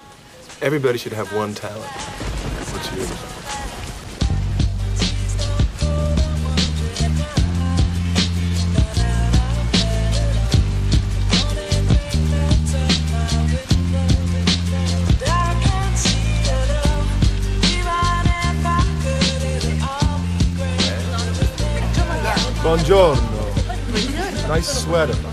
Everybody should have one talent. What's yours? Buongiorno. Nice sweater.